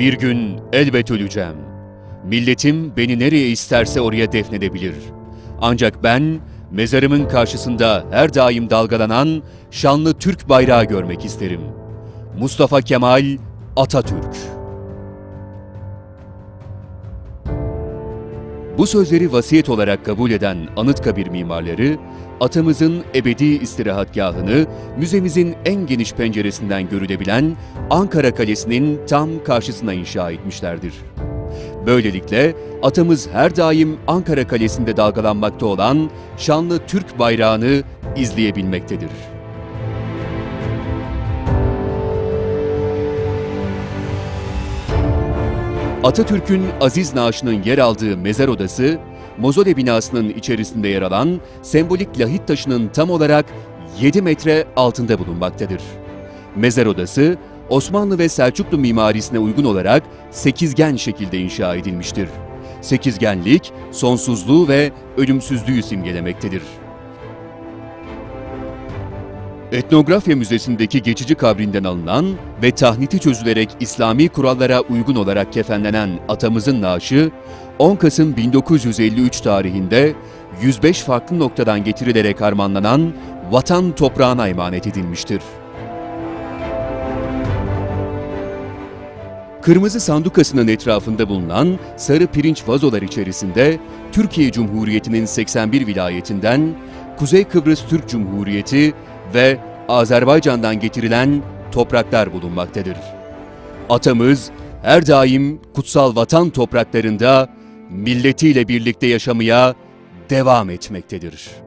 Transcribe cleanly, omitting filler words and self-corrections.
Bir gün elbet öleceğim. Milletim beni nereye isterse oraya defnedebilir. Ancak ben mezarımın karşısında her daim dalgalanan şanlı Türk bayrağı görmek isterim. Mustafa Kemal Atatürk. Bu sözleri vasiyet olarak kabul eden Anıtkabir mimarları, atamızın ebedi istirahatgahını müzemizin en geniş penceresinden görülebilen Ankara Kalesi'nin tam karşısına inşa etmişlerdir. Böylelikle atamız her daim Ankara Kalesi'nde dalgalanmakta olan şanlı Türk bayrağını izleyebilmektedir. Atatürk'ün aziz naaşının yer aldığı mezar odası, Mozole binasının içerisinde yer alan sembolik lahit taşının tam olarak 7 metre altında bulunmaktadır. Mezar odası, Osmanlı ve Selçuklu mimarisine uygun olarak sekizgen şekilde inşa edilmiştir. Sekizgenlik, sonsuzluğu ve ölümsüzlüğü simgelemektedir. Etnografya Müzesi'ndeki geçici kabrinden alınan ve tahniti çözülerek İslami kurallara uygun olarak kefenlenen atamızın naaşı, 10 Kasım 1953 tarihinde 105 farklı noktadan getirilerek harmanlanan vatan toprağına emanet edilmiştir. Kırmızı sandukasının etrafında bulunan sarı pirinç vazolar içerisinde Türkiye Cumhuriyeti'nin 81 vilayetinden, Kuzey Kıbrıs Türk Cumhuriyeti ve Azerbaycan'dan getirilen topraklar bulunmaktadır. Atamız her daim kutsal vatan topraklarında milletiyle birlikte yaşamaya devam etmektedir.